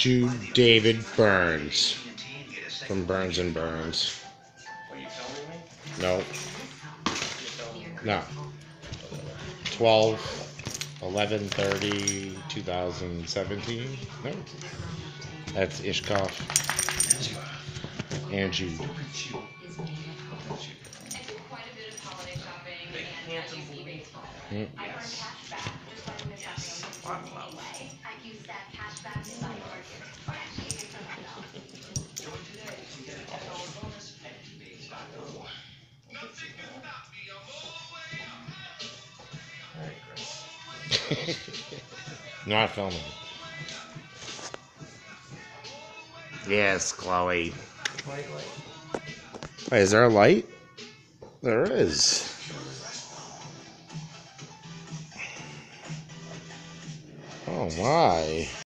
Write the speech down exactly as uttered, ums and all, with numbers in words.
Jude David Burns from Burns and Burns. No. No. twelve, eleven, thirty, two thousand seventeen. No. That's Ishkoff and Jude. Mm. Not filming. Yes, Chloe. Wait, is there a light? There is. Oh my.